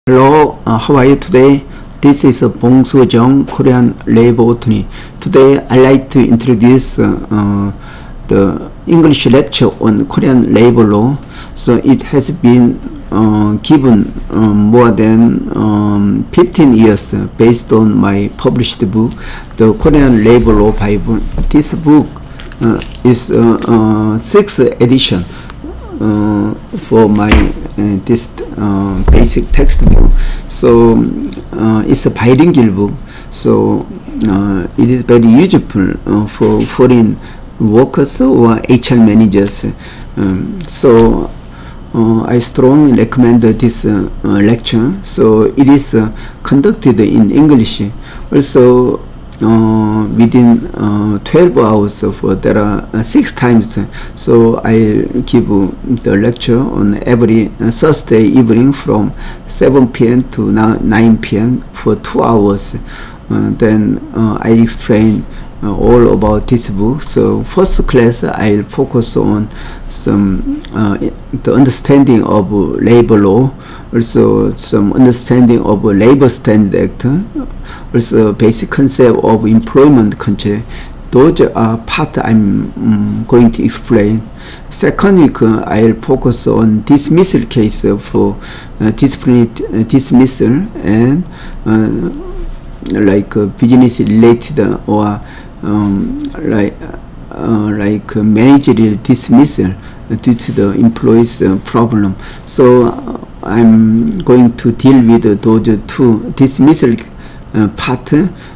Hello, how are you today? This is Bong-Soo Jung, Korean Labor Attorney. Today I'd like to introduce the English lecture on Korean labor law. So it has been given more than 15 years based on my published book, The Korean Labor Law Bible. This book is 6th edition for my this basic textbook. So it's a bilingual book, so it is very useful for foreign workers or HR managers. So I strongly recommend this lecture. So it is conducted in English. Also within 12 hours there are 6 times, so I give the lecture on every Thursday evening from 7 p.m. to 9 p.m. for 2 hours. Then I explain all about this book. So first class I'll focus on some the understanding of labor law, also some understanding of Labor Standard Act, also basic concept of employment contract. Those are part I'm going to explain. Second week I'll focus on dismissal case for disciplinary dismissal and like business related or like managerial dismissal due to the employee's problem. So I'm going to deal with those two dismissal part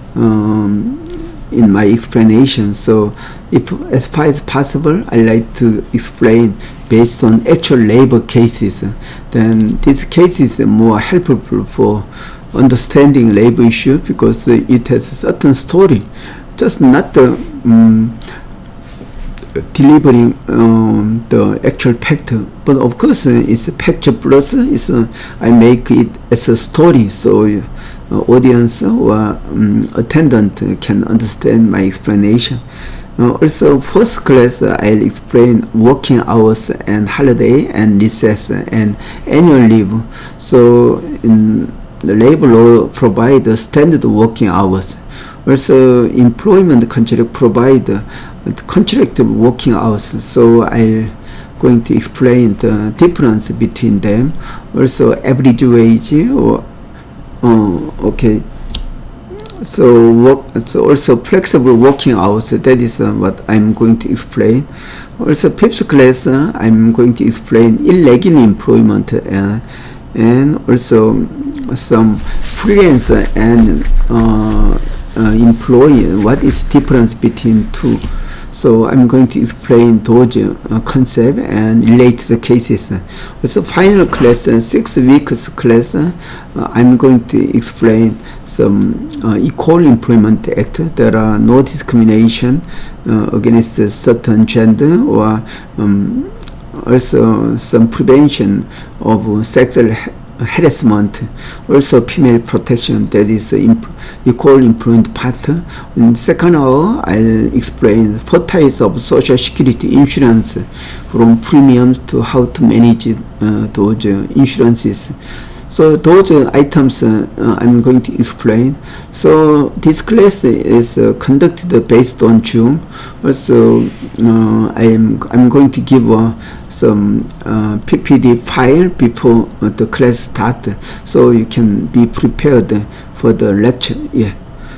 in my explanation. So if as far as possible I like to explain based on actual labor cases, then this case is more helpful for understanding labor issue because it has a certain story, just not the delivering the actual fact, but of course it's factor plus I make it as a story, so audience or attendant can understand my explanation. Also first class I'll explain working hours and holiday and recess and annual leave. So in the labor law provide standard working hours. Also employment contract provide contracted working hours, so I'm going to explain the difference between them. Also average wage or okay, so also flexible working hours, that is what I'm going to explain. Also fifth class I'm going to explain irregular employment and also some freelance and employee, what is difference between two. So I'm going to explain those concepts and relate the cases. Also final class, 6 weeks class, I'm going to explain some Equal Employment Act. There are no discrimination against a certain gender, or also some prevention of sexual harassment, also female protection, that is equal employment part. In second hour I'll explain 4 types of social security insurance, from premiums to how to manage those insurances. So those items I'm going to explain. So this class is conducted based on Zoom. Also I'm going to give some PPT file before the class start, so you can be prepared for the lecture. Yeah.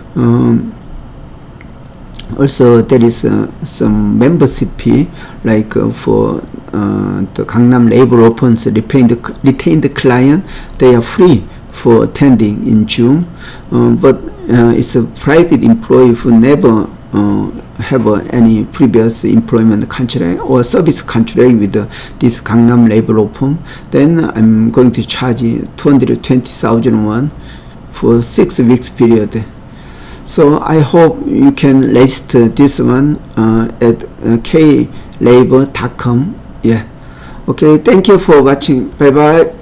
Also there is some membership fee, like for the Gangnam Labor Law Firm's retained client, they are free for attending in June, but it's a private employee who never have any previous employment contract or service contract with this Gangnam Labor Law Firm, then I'm going to charge 220,000 won for 6 weeks period. So I hope you can register this one at klabor.com. Yeah. Okay, thank you for watching. Bye bye.